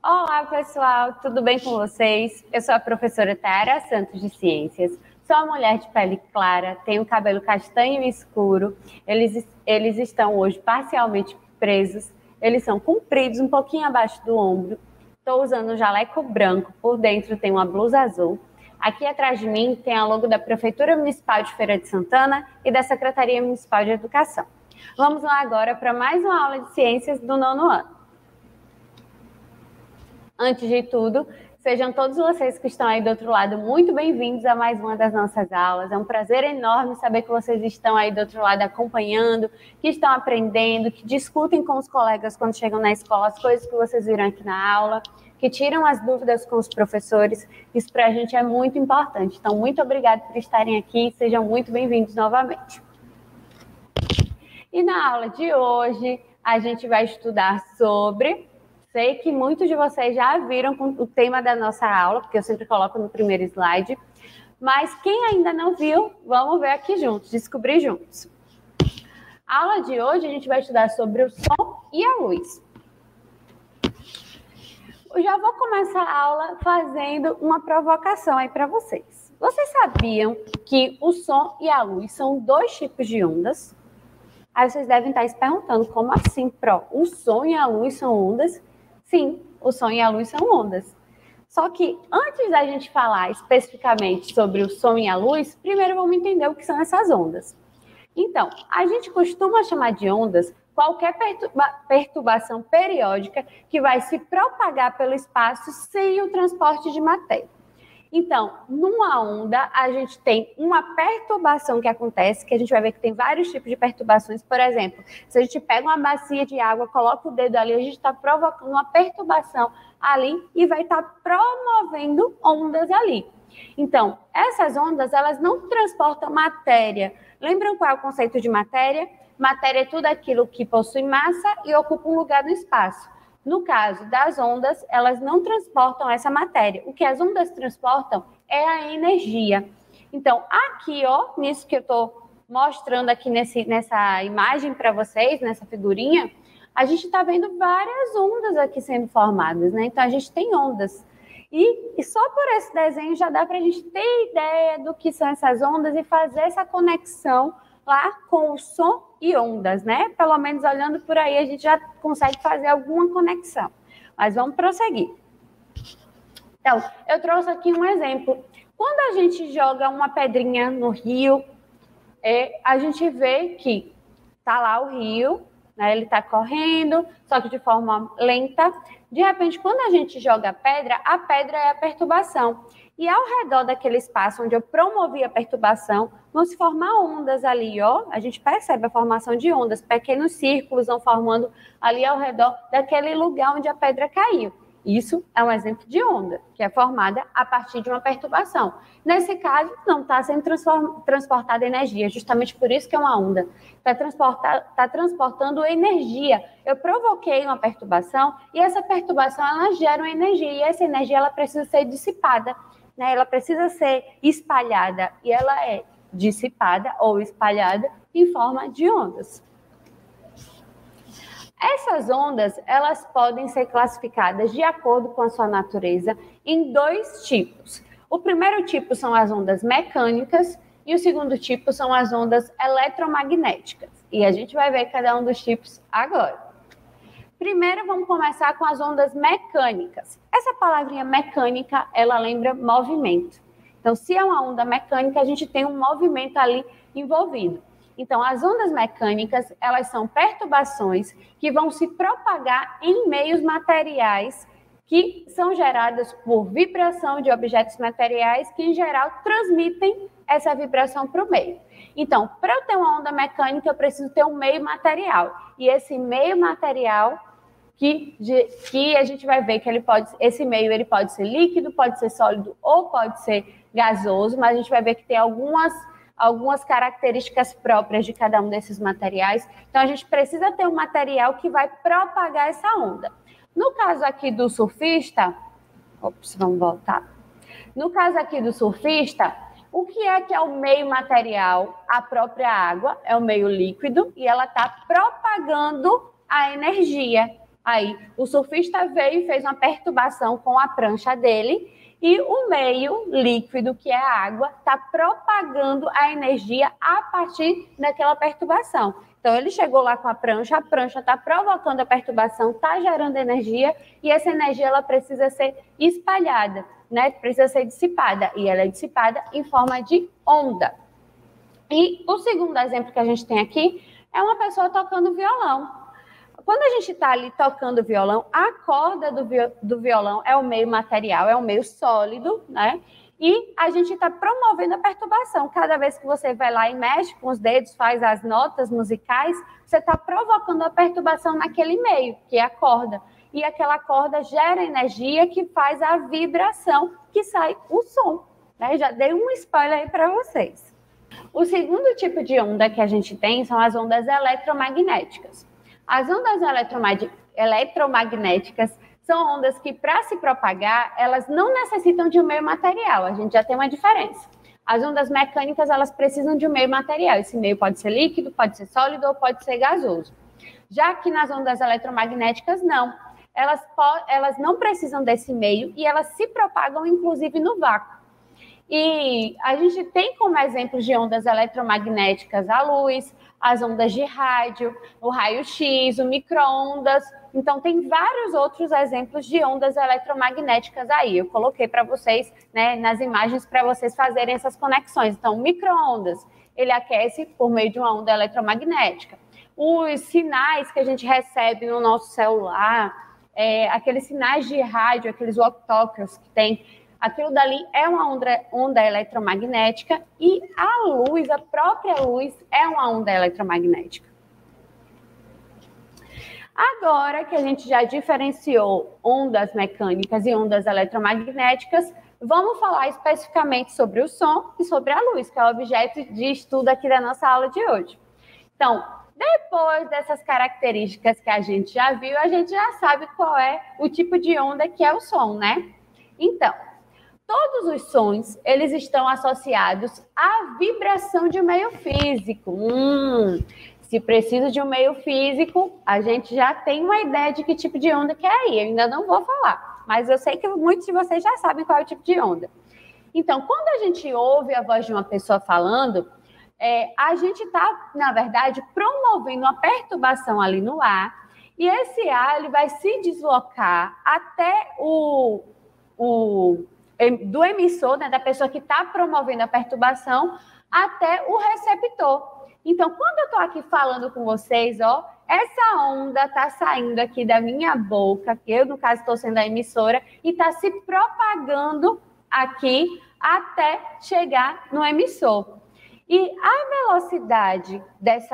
Olá, pessoal, tudo bem com vocês? Eu sou a professora Tayara Santos de Ciências, sou uma mulher de pele clara, tenho cabelo castanho escuro, eles estão hoje parcialmente presos, eles são compridos, um pouquinho abaixo do ombro, estou usando um jaleco branco, por dentro tem uma blusa azul. Aqui atrás de mim tem a logo da Prefeitura Municipal de Feira de Santana e da Secretaria Municipal de Educação. Vamos lá agora para mais uma aula de ciências do 9º ano. Antes de tudo, sejam todos vocês que estão aí do outro lado muito bem-vindos a mais uma das nossas aulas. É um prazer enorme saber que vocês estão aí do outro lado acompanhando, que estão aprendendo, que discutem com os colegas quando chegam na escola as coisas que vocês viram aqui na aula, que tiram as dúvidas com os professores. Isso para a gente é muito importante. Então, muito obrigada por estarem aqui. Sejam muito bem-vindos novamente. E na aula de hoje, a gente vai estudar sobre... Sei que muitos de vocês já viram o tema da nossa aula, porque eu sempre coloco no primeiro slide. Mas quem ainda não viu, vamos ver aqui juntos, descobrir juntos. A aula de hoje a gente vai estudar sobre o som e a luz. Eu já vou começar a aula fazendo uma provocação aí para vocês. Vocês sabiam que o som e a luz são dois tipos de ondas? Aí vocês devem estar se perguntando, como assim, Pro? O som e a luz são ondas? Sim, o som e a luz são ondas. Só que antes da gente falar especificamente sobre o som e a luz, primeiro vamos entender o que são essas ondas. Então, a gente costuma chamar de ondas qualquer perturbação periódica que vai se propagar pelo espaço sem o transporte de matéria. Então, numa onda, a gente tem uma perturbação que acontece, que a gente vai ver que tem vários tipos de perturbações. Por exemplo, se a gente pega uma bacia de água, coloca o dedo ali, a gente está provocando uma perturbação ali e vai estar promovendo ondas ali. Então, essas ondas, elas não transportam matéria. Lembram qual é o conceito de matéria? Matéria é tudo aquilo que possui massa e ocupa um lugar no espaço. No caso das ondas, elas não transportam essa matéria. O que as ondas transportam é a energia. Então, aqui, ó, nisso que eu estou mostrando aqui nessa imagem para vocês, nessa figurinha, a gente está vendo várias ondas aqui sendo formadas, né? Então, a gente tem ondas. E só por esse desenho já dá para a gente ter ideia do que são essas ondas e fazer essa conexão lá com o som e ondas, né? Pelo menos olhando por aí a gente já consegue fazer alguma conexão. Mas vamos prosseguir. Então, eu trouxe aqui um exemplo. Quando a gente joga uma pedrinha no rio, a gente vê que tá lá o rio, né? Ele está correndo, só que de forma lenta. De repente, quando a gente joga a pedra é a perturbação. E ao redor daquele espaço onde eu promovi a perturbação, vão se formar ondas ali, ó. A gente percebe a formação de ondas, pequenos círculos vão formando ali ao redor daquele lugar onde a pedra caiu. Isso é um exemplo de onda, que é formada a partir de uma perturbação. Nesse caso, não está sendo transportada energia, justamente por isso que é uma onda. Está transportando energia. Eu provoquei uma perturbação e essa perturbação ela gera uma energia e essa energia ela precisa ser dissipada, né? Ela precisa ser espalhada e ela é dissipada ou espalhada em forma de ondas. Essas ondas, elas podem ser classificadas de acordo com a sua natureza em dois tipos. O primeiro tipo são as ondas mecânicas e o segundo tipo são as ondas eletromagnéticas. E a gente vai ver cada um dos tipos agora. Primeiro, vamos começar com as ondas mecânicas. Essa palavrinha mecânica, ela lembra movimento. Então, se é uma onda mecânica, a gente tem um movimento ali envolvido. Então, as ondas mecânicas, elas são perturbações que vão se propagar em meios materiais que são geradas por vibração de objetos materiais que, em geral, transmitem essa vibração para o meio. Então, para eu ter uma onda mecânica, eu preciso ter um meio material. E esse meio material que a gente vai ver que esse meio ele pode ser líquido, pode ser sólido ou pode ser gasoso, mas a gente vai ver que tem algumas características próprias de cada um desses materiais. Então, a gente precisa ter um material que vai propagar essa onda. No caso aqui do surfista, vamos voltar. No caso aqui do surfista, o que é o meio material? A própria água é o meio líquido e ela está propagando a energia. Aí o surfista veio e fez uma perturbação com a prancha dele e o meio líquido, que é a água, está propagando a energia a partir daquela perturbação. Então ele chegou lá com a prancha está provocando a perturbação, está gerando energia e essa energia ela precisa ser espalhada, né? Precisa ser dissipada e ela é dissipada em forma de onda. E o segundo exemplo que a gente tem aqui é uma pessoa tocando violão. Quando a gente está ali tocando violão, a corda do violão é o meio material, é o meio sólido, né? E a gente está promovendo a perturbação. Cada vez que você vai lá e mexe com os dedos, faz as notas musicais, você está provocando a perturbação naquele meio, que é a corda. E aquela corda gera energia que faz a vibração, que sai o som, né? Já dei um spoiler aí para vocês. O segundo tipo de onda que a gente tem são as ondas eletromagnéticas. As ondas eletromagnéticas são ondas que, para se propagar, elas não necessitam de um meio material. A gente já tem uma diferença. As ondas mecânicas, elas precisam de um meio material. Esse meio pode ser líquido, pode ser sólido ou pode ser gasoso. Já que nas ondas eletromagnéticas, não. Elas não precisam desse meio e elas se propagam, inclusive, no vácuo. E a gente tem como exemplos de ondas eletromagnéticas a luz, as ondas de rádio, o raio-x, o micro-ondas. Então, tem vários outros exemplos de ondas eletromagnéticas aí. Eu coloquei para vocês, né, nas imagens para vocês fazerem essas conexões. Então, o micro-ondas, ele aquece por meio de uma onda eletromagnética. Os sinais que a gente recebe no nosso celular, aqueles sinais de rádio, aqueles walkie-talkies que tem, aquilo dali é uma onda eletromagnética e a luz, a própria luz, é uma onda eletromagnética. Agora que a gente já diferenciou ondas mecânicas e ondas eletromagnéticas, vamos falar especificamente sobre o som e sobre a luz, que é o objeto de estudo aqui da nossa aula de hoje. Então, depois dessas características que a gente já viu, a gente já sabe qual é o tipo de onda que é o som, né? Então, todos os sons, eles estão associados à vibração de um meio físico. Se precisa de um meio físico, a gente já tem uma ideia de que tipo de onda que é aí. Eu ainda não vou falar, mas eu sei que muitos de vocês já sabem qual é o tipo de onda. Então, quando a gente ouve a voz de uma pessoa falando, a gente está, na verdade, promovendo uma perturbação ali no ar, e esse ar ele vai se deslocar até do emissor, né, da pessoa que está promovendo a perturbação, até o receptor. Então, quando eu estou aqui falando com vocês, ó, essa onda está saindo aqui da minha boca, que eu, no caso, estou sendo a emissora, e está se propagando aqui até chegar no emissor. E a velocidade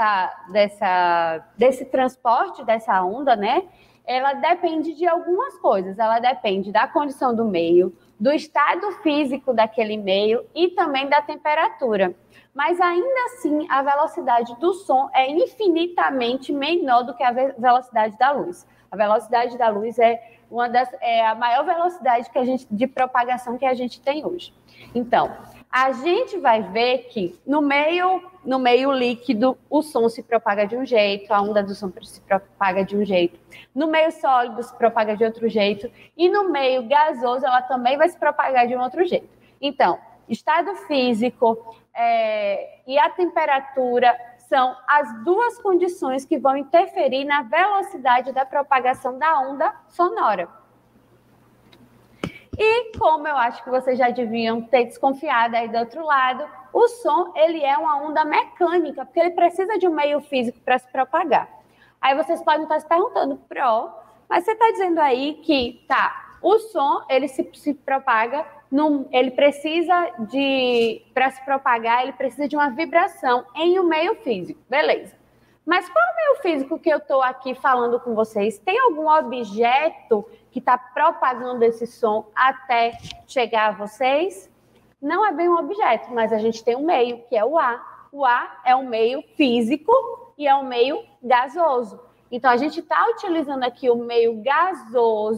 desse transporte, dessa onda, né, ela depende de algumas coisas. Ela depende da condição do meio, do estado físico daquele meio e também da temperatura. Mas ainda assim, a velocidade do som é infinitamente menor do que a velocidade da luz. A velocidade da luz é a maior velocidade de propagação que a gente tem hoje. Então, a gente vai ver que no meio líquido o som se propaga de um jeito, a onda do som se propaga de um jeito. No meio sólido se propaga de outro jeito e no meio gasoso ela também vai se propagar de um outro jeito. Então, estado físico e a temperatura são as duas condições que vão interferir na velocidade da propagação da onda sonora. E como eu acho que vocês já deviam ter desconfiado aí do outro lado, o som ele é uma onda mecânica, porque ele precisa de um meio físico para se propagar. Aí vocês podem estar se perguntando, mas você está dizendo aí que o som ele se propaga, ele precisa para se propagar, ele precisa de uma vibração em um meio físico, beleza. Mas qual é o meio físico que eu estou aqui falando com vocês? Tem algum objeto que está propagando esse som até chegar a vocês? Não é bem um objeto, mas a gente tem um meio, que é o ar. O ar é um meio físico e é um meio gasoso. Então, a gente está utilizando aqui o meio gasoso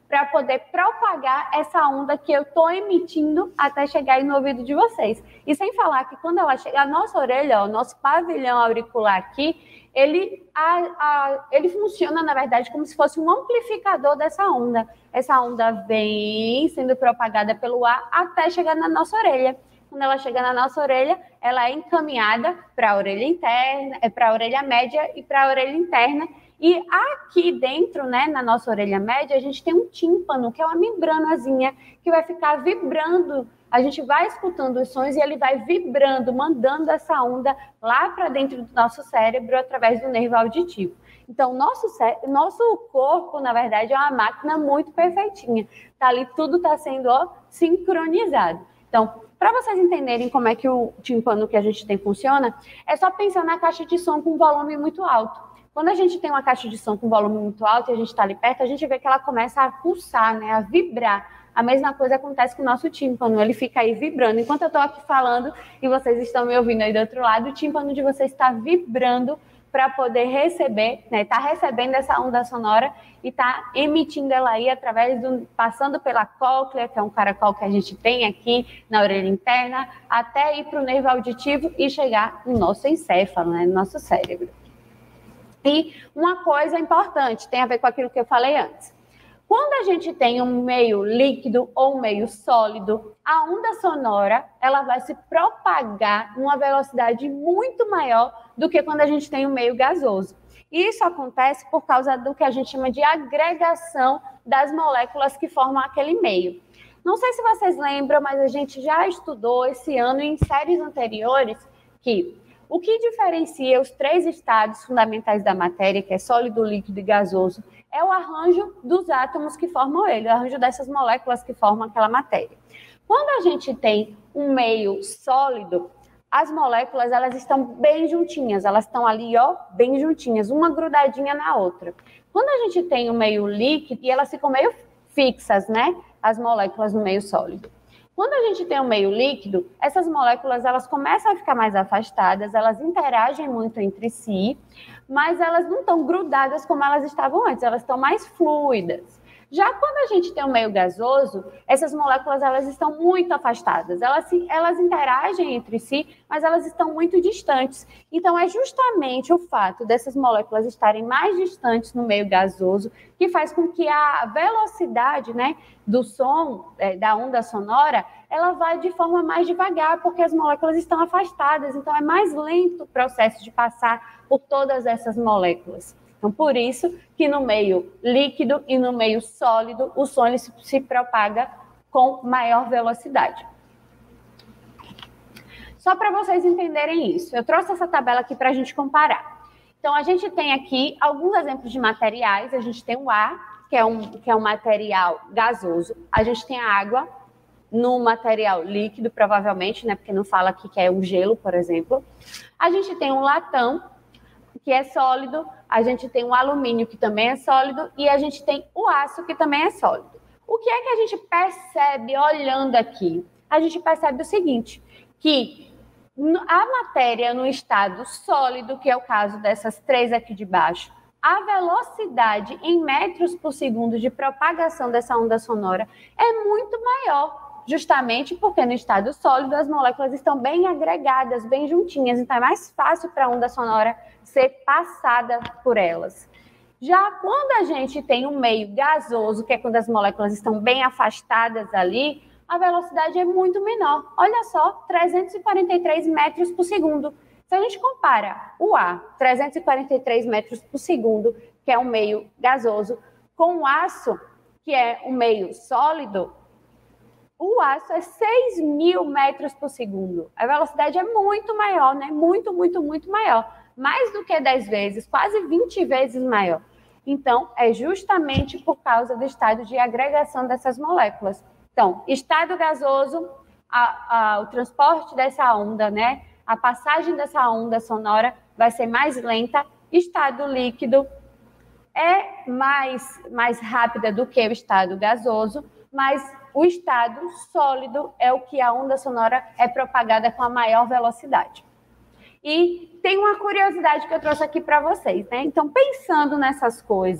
para poder propagar essa onda que eu estou emitindo até chegar aí no ouvido de vocês. E sem falar que quando ela chega, a nossa orelha, o nosso pavilhão auricular aqui, ele funciona, na verdade, como se fosse um amplificador dessa onda. Essa onda vem sendo propagada pelo ar até chegar na nossa orelha. Quando ela chega na nossa orelha, ela é encaminhada para a orelha interna, para a orelha média e para a orelha interna. E aqui dentro, né, na nossa orelha média, a gente tem um tímpano, que é uma membranazinha que vai ficar vibrando. A gente vai escutando os sons e ele vai vibrando, mandando essa onda lá para dentro do nosso cérebro através do nervo auditivo. Então, nosso corpo, na verdade, é uma máquina muito perfeitinha. Tá ali, tudo está sendo sincronizado. Então, para vocês entenderem como é que o tímpano que a gente tem funciona, é só pensar na caixa de som com volume muito alto. Quando a gente tem uma caixa de som com volume muito alto e a gente está ali perto, a gente vê que ela começa a pulsar, né, a vibrar. A mesma coisa acontece com o nosso tímpano, ele fica aí vibrando. Enquanto eu estou aqui falando e vocês estão me ouvindo aí do outro lado, o tímpano de vocês está vibrando para poder receber, né, tá recebendo essa onda sonora e tá emitindo ela aí através passando pela cóclea, que é um caracol que a gente tem aqui na orelha interna, até ir para o nervo auditivo e chegar no nosso encéfalo, né, no nosso cérebro. E uma coisa importante, tem a ver com aquilo que eu falei antes. Quando a gente tem um meio líquido ou um meio sólido, a onda sonora ela vai se propagar numa velocidade muito maior do que quando a gente tem um meio gasoso. E isso acontece por causa do que a gente chama de agregação das moléculas que formam aquele meio. Não sei se vocês lembram, mas a gente já estudou esse ano em séries anteriores que o que diferencia os 3 estados fundamentais da matéria, que é sólido, líquido e gasoso, é o arranjo dos átomos que formam ele, o arranjo dessas moléculas que formam aquela matéria. Quando a gente tem um meio sólido, as moléculas elas estão bem juntinhas, elas estão ali, bem juntinhas, uma grudadinha na outra. Quando a gente tem um meio líquido, e elas ficam meio fixas, né? As moléculas no meio sólido. Quando a gente tem um meio líquido, essas moléculas elas começam a ficar mais afastadas, elas interagem muito entre si, mas elas não estão grudadas como elas estavam antes, elas estão mais fluidas. Já quando a gente tem um meio gasoso, essas moléculas elas estão muito afastadas, elas interagem entre si, mas elas estão muito distantes. Então, é justamente o fato dessas moléculas estarem mais distantes no meio gasoso que faz com que a velocidade, né, do som, da onda sonora, ela vai de forma mais devagar, porque as moléculas estão afastadas, então é mais lento o processo de passar por todas essas moléculas. Então, por isso que no meio líquido e no meio sólido, o som ele se propaga com maior velocidade. Só para vocês entenderem isso, eu trouxe essa tabela aqui para a gente comparar. Então, a gente tem aqui alguns exemplos de materiais. A gente tem o ar, que é um material gasoso. A gente tem a água no material líquido, provavelmente, né? Porque não fala aqui que é um gelo, por exemplo. A gente tem um latão, que é sólido. A gente tem o alumínio, que também é sólido. E a gente tem o aço, que também é sólido. O que é que a gente percebe olhando aqui? A gente percebe o seguinte, que a matéria no estado sólido, que é o caso dessas 3 aqui de baixo, a velocidade em metros por segundo de propagação dessa onda sonora é muito maior, justamente porque no estado sólido as moléculas estão bem agregadas, bem juntinhas, então é mais fácil para a onda sonora ser passada por elas. Já quando a gente tem um meio gasoso, que é quando as moléculas estão bem afastadas ali, a velocidade é muito menor. Olha só, 343 metros por segundo. Se a gente compara o ar, 343 metros por segundo, que é um meio gasoso, com o aço, que é um meio sólido, o aço é 6.000 metros por segundo. A velocidade é muito maior, né? Muito, muito, muito maior. Mais do que 10 vezes, quase 20 vezes maior. Então, é justamente por causa do estado de agregação dessas moléculas. Então, estado gasoso, o transporte dessa onda, né? A passagem dessa onda sonora vai ser mais lenta. Estado líquido é mais rápida do que o estado gasoso, mas o estado sólido é o que a onda sonora é propagada com a maior velocidade. E tem uma curiosidade que eu trouxe aqui para vocês, né? Então, pensando nessas coisas,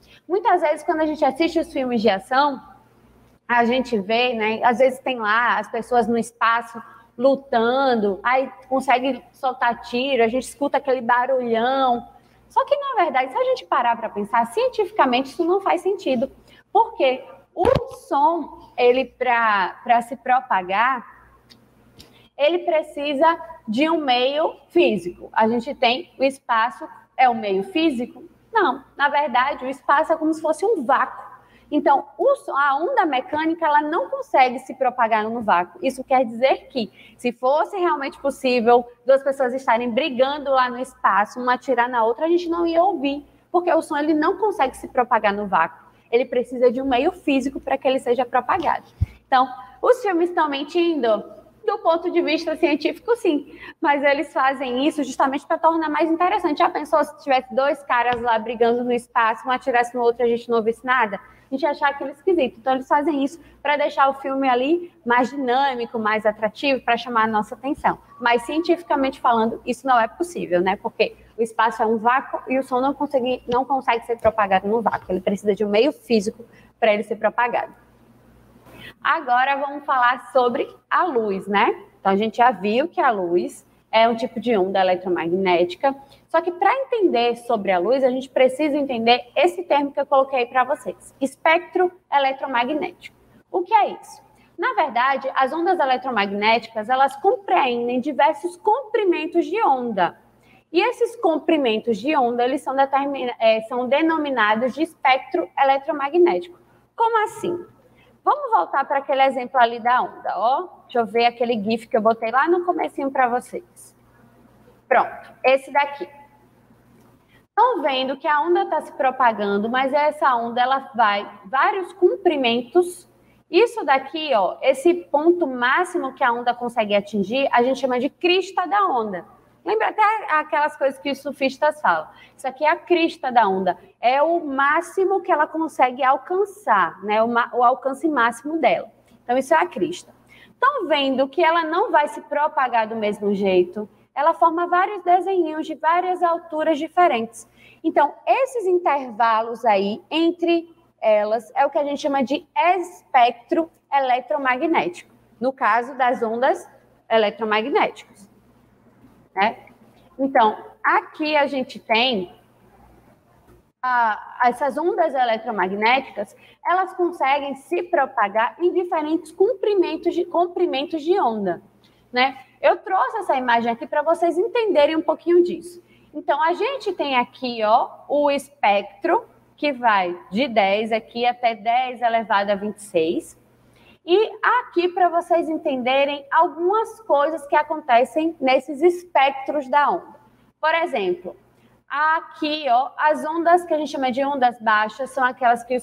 Muitas vezes, quando a gente assiste os filmes de ação, a gente vê, né? Às vezes tem lá as pessoas no espaço lutando, aí consegue soltar tiro, a gente escuta aquele barulhão. Só que, na verdade, se a gente parar para pensar, cientificamente isso não faz sentido. Porque o som, ele para se propagar, ele precisa de um meio físico. A gente tem o espaço, é o meio físico? Não, na verdade, o espaço é como se fosse um vácuo. Então, a onda mecânica ela não consegue se propagar no vácuo. Isso quer dizer que, se fosse realmente possível duas pessoas estarem brigando lá no espaço, uma atirar na outra, a gente não ia ouvir, porque o som ele não consegue se propagar no vácuo. Ele precisa de um meio físico para que ele seja propagado. Então, os filmes estão mentindo? Do ponto de vista científico, sim. Mas eles fazem isso justamente para tornar mais interessante. Já pensou se tivesse dois caras lá brigando no espaço, um atirasse no outro e a gente não ouvisse nada? A gente ia achar aquilo esquisito. Então, eles fazem isso para deixar o filme ali mais dinâmico, mais atrativo, para chamar a nossa atenção. Mas, cientificamente falando, isso não é possível, né? Porque o espaço é um vácuo e o som não consegue ser propagado no vácuo. Ele precisa de um meio físico para ele ser propagado. Agora vamos falar sobre a luz, né? Então a gente já viu que a luz é um tipo de onda eletromagnética, só que para entender sobre a luz, a gente precisa entender esse termo que eu coloquei para vocês, espectro eletromagnético. O que é isso? Na verdade, as ondas eletromagnéticas, elas compreendem diversos comprimentos de onda. E esses comprimentos de onda, eles são denominados de espectro eletromagnético. Como assim? Vamos voltar para aquele exemplo ali da onda, ó. Deixa eu ver aquele GIF que eu botei lá no comecinho para vocês. Pronto, esse daqui. Estão vendo que a onda está se propagando, mas essa onda ela vai vários comprimentos. Isso daqui, ó, esse ponto máximo que a onda consegue atingir, a gente chama de crista da onda. Lembra até aquelas coisas que os surfistas falam. Isso aqui é a crista da onda. É o máximo que ela consegue alcançar, né? O alcance máximo dela. Então, isso é a crista. Estão vendo que ela não vai se propagar do mesmo jeito. Ela forma vários desenhinhos de várias alturas diferentes. Então, esses intervalos aí, entre elas, é o que a gente chama de espectro eletromagnético. No caso das ondas eletromagnéticas. Então, aqui a gente tem essas ondas eletromagnéticas, elas conseguem se propagar em diferentes comprimentos de onda, né? Eu trouxe essa imagem aqui para vocês entenderem um pouquinho disso. Então, a gente tem aqui, ó, o espectro, que vai de 10 aqui até 10 elevado a 26. E aqui, para vocês entenderem algumas coisas que acontecem nesses espectros da onda. Por exemplo, aqui, ó, as ondas que a gente chama de ondas baixas são aquelas que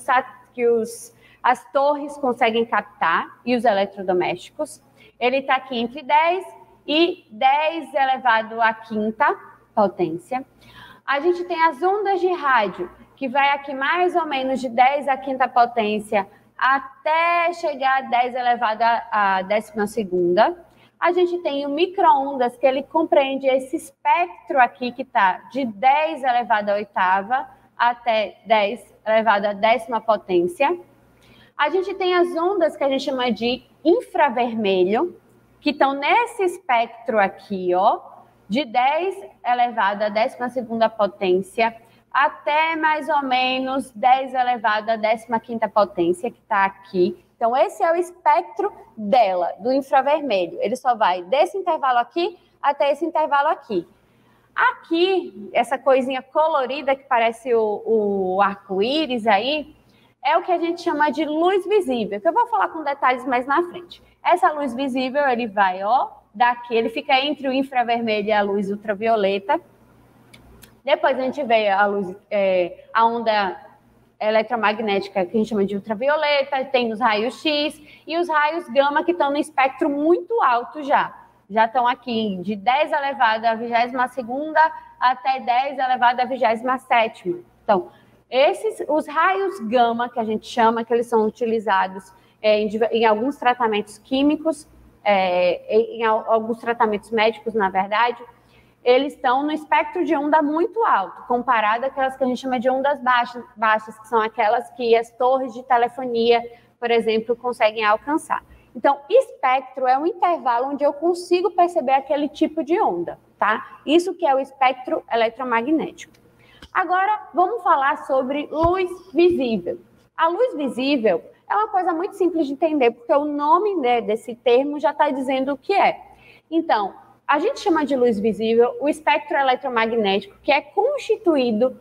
as torres conseguem captar e os eletrodomésticos. Ele está aqui entre 10 e 10 elevado à quinta potência. A gente tem as ondas de rádio, que vai aqui mais ou menos de 10 à quinta potência, até chegar a 10 elevado à 12ª. A gente tem o micro-ondas, que ele compreende esse espectro aqui, que está de 10 elevado à 8ª até 10 elevado à 10ª potência. A gente tem as ondas que a gente chama de infravermelho, que estão nesse espectro aqui, ó, de 10 elevado à 12ª potência, até mais ou menos 10 elevado à 15ª potência, que está aqui. Então, esse é o espectro dela, do infravermelho. Ele só vai desse intervalo aqui até esse intervalo aqui. Aqui, essa coisinha colorida que parece o arco-íris aí, é o que a gente chama de luz visível, que eu vou falar com detalhes mais na frente. Essa luz visível, ele vai, ó, daqui, ele fica entre o infravermelho e a luz ultravioleta. Depois a gente vê a onda eletromagnética, que a gente chama de ultravioleta, tem os raios X e os raios gama, que estão no espectro muito alto já. Já estão aqui de 10 elevado à 22ª até 10 elevado à 27ª. Então, os raios gama, que a gente chama, que eles são utilizados em alguns tratamentos químicos, em alguns tratamentos médicos, na verdade, eles estão no espectro de onda muito alto, comparado àquelas que a gente chama de ondas baixas, que são aquelas que as torres de telefonia, por exemplo, conseguem alcançar. Então, espectro é um intervalo onde eu consigo perceber aquele tipo de onda, tá? Isso que é o espectro eletromagnético. Agora, vamos falar sobre luz visível. A luz visível é uma coisa muito simples de entender, porque o nome, né, desse termo já está dizendo o que é. Então, a gente chama de luz visível o espectro eletromagnético, que é constituído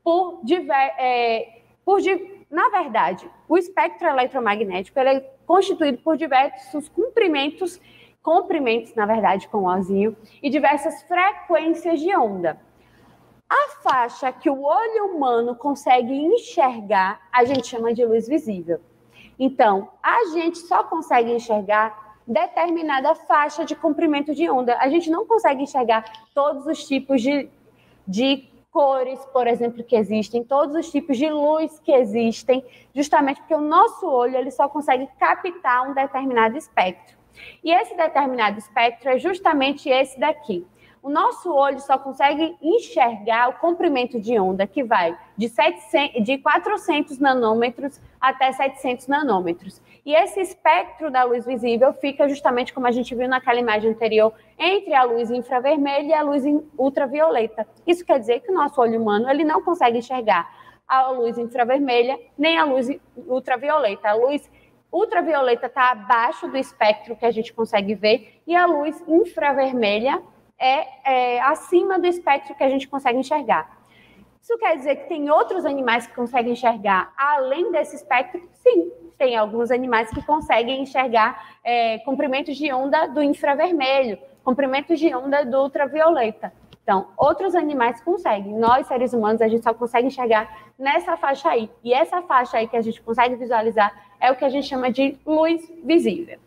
na verdade, o espectro eletromagnético ele é constituído por diversos comprimentos, na verdade, com o ozinho, e diversas frequências de onda. A faixa que o olho humano consegue enxergar, a gente chama de luz visível. Então, a gente só consegue enxergar determinada faixa de comprimento de onda. A gente não consegue enxergar todos os tipos de cores, por exemplo, que existem, todos os tipos de luz que existem, justamente porque o nosso olho ele só consegue captar um determinado espectro. E esse determinado espectro é justamente esse daqui. O nosso olho só consegue enxergar o comprimento de onda que vai de 400 nanômetros até 700 nanômetros. E esse espectro da luz visível fica justamente como a gente viu naquela imagem anterior, entre a luz infravermelha e a luz ultravioleta. Isso quer dizer que o nosso olho humano ele não consegue enxergar a luz infravermelha nem a luz ultravioleta. A luz ultravioleta está abaixo do espectro que a gente consegue ver e a luz infravermelha é acima do espectro que a gente consegue enxergar. Isso quer dizer que tem outros animais que conseguem enxergar além desse espectro? Sim, tem alguns animais que conseguem enxergar comprimentos de onda do infravermelho, comprimentos de onda do ultravioleta. Então, outros animais conseguem. Nós, seres humanos, a gente só consegue enxergar nessa faixa aí. E essa faixa aí que a gente consegue visualizar é o que a gente chama de luz visível.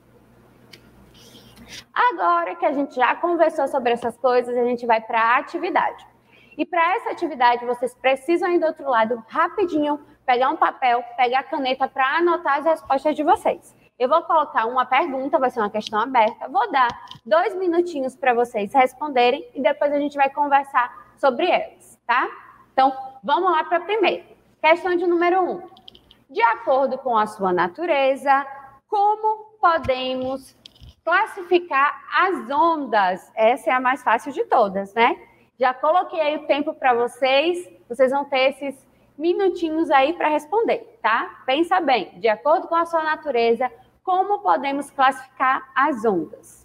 Agora que a gente já conversou sobre essas coisas, a gente vai para a atividade. E para essa atividade, vocês precisam ir do outro lado rapidinho, pegar um papel, pegar a caneta para anotar as respostas de vocês. Eu vou colocar uma pergunta, vai ser uma questão aberta, vou dar 2 minutinhos para vocês responderem e depois a gente vai conversar sobre elas, tá? Então, vamos lá para a primeira. Questão de número 1. De acordo com a sua natureza, como podemos classificar as ondas? Essa é a mais fácil de todas, né? Já coloquei aí o tempo para vocês vão ter esses minutinhos aí para responder, tá? Pensa bem, de acordo com a sua natureza, como podemos classificar as ondas?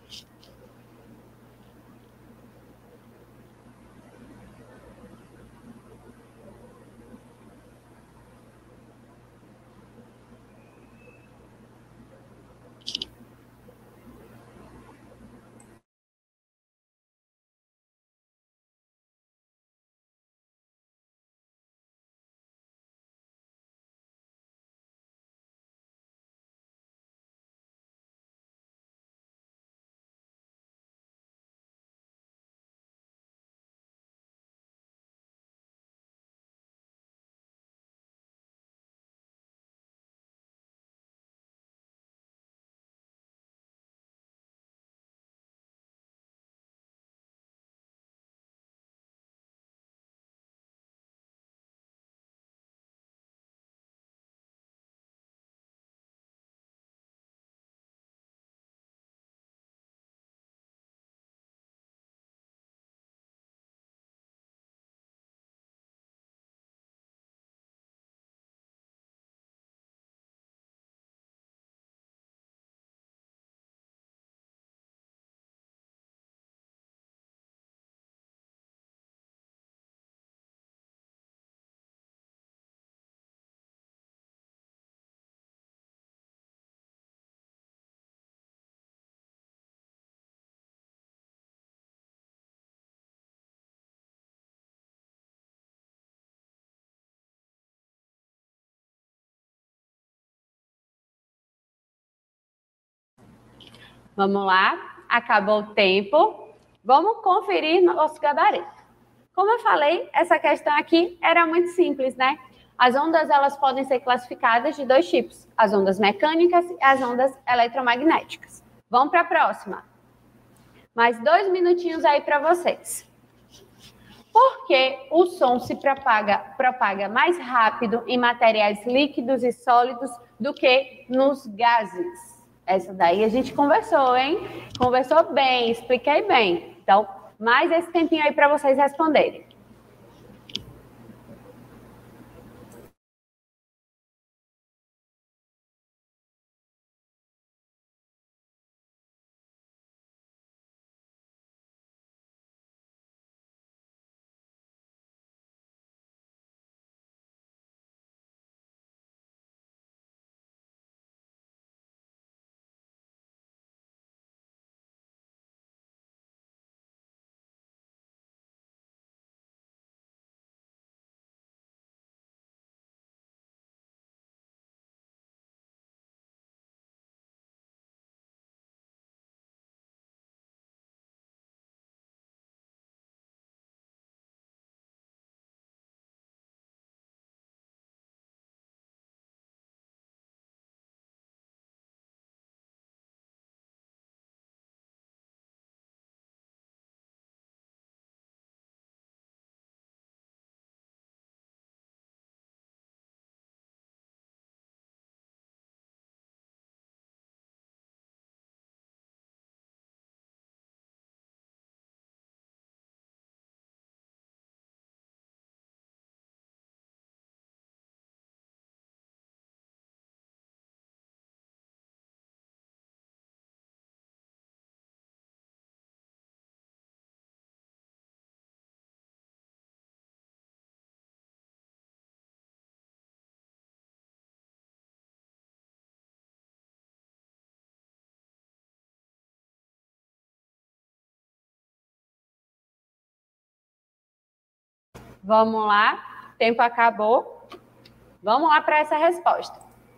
Vamos lá, acabou o tempo. Vamos conferir nosso gabarito. Como eu falei, essa questão aqui era muito simples, né? As ondas elas podem ser classificadas de 2 tipos, as ondas mecânicas e as ondas eletromagnéticas. Vamos para a próxima. Mais 2 minutinhos aí para vocês. Por que o som se propaga mais rápido em materiais líquidos e sólidos do que nos gases? Essa daí a gente conversou, hein? Conversou bem, expliquei bem. Então, mais esse tempinho aí para vocês responderem. Vamos lá, o tempo acabou. Vamos lá para essa resposta.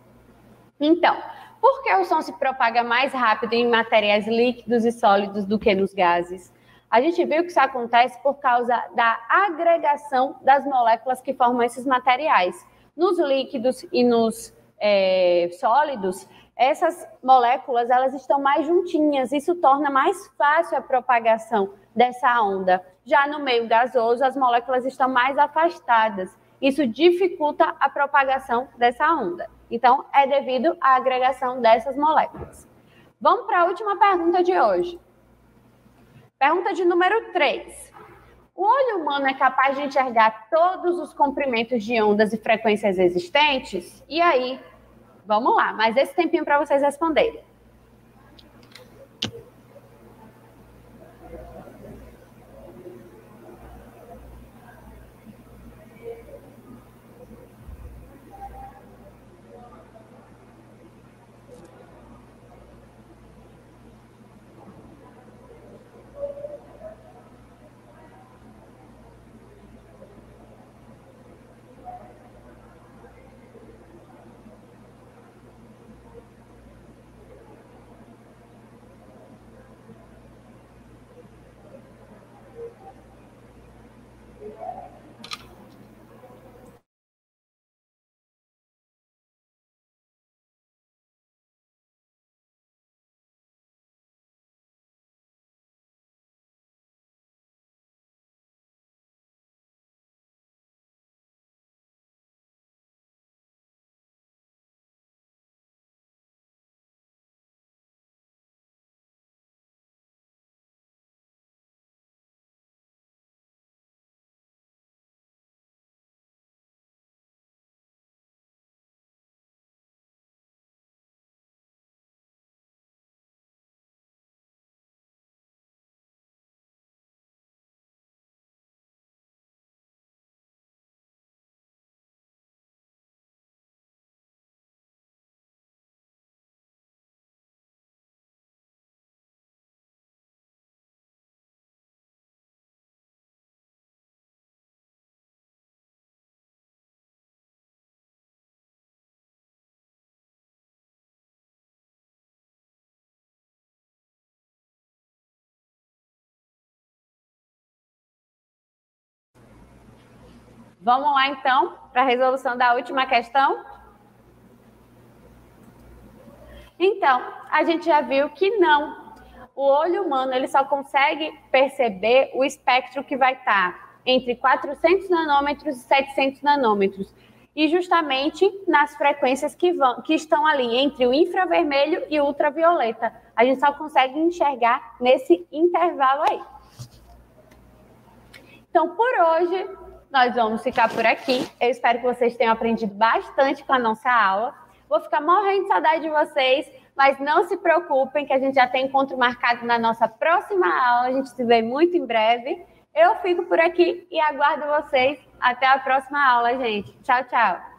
Então, por que o som se propaga mais rápido em materiais líquidos e sólidos do que nos gases? A gente viu que isso acontece por causa da agregação das moléculas que formam esses materiais. Nos líquidos e nos sólidos, essas moléculas elas estão mais juntinhas, isso torna mais fácil a propagação dessa onda. Já no meio gasoso, as moléculas estão mais afastadas, isso dificulta a propagação dessa onda. Então, é devido à agregação dessas moléculas. Vamos para a última pergunta de hoje. Pergunta de número 3. O olho humano é capaz de enxergar todos os comprimentos de ondas e frequências existentes? E aí, vamos lá, mais esse tempinho para vocês responderem. Vamos lá, então, para a resolução da última questão? Então, a gente já viu que não. o olho humano ele só consegue perceber o espectro que vai estar entre 400 nanômetros e 700 nanômetros. E justamente nas frequências que estão ali entre o infravermelho e o ultravioleta. A gente só consegue enxergar nesse intervalo aí. Então, por hoje, nós vamos ficar por aqui. Eu espero que vocês tenham aprendido bastante com a nossa aula. Vou ficar morrendo de saudade de vocês, mas não se preocupem que a gente já tem encontro marcado na nossa próxima aula. A gente se vê muito em breve. Eu fico por aqui e aguardo vocês. Até a próxima aula, gente. Tchau, tchau.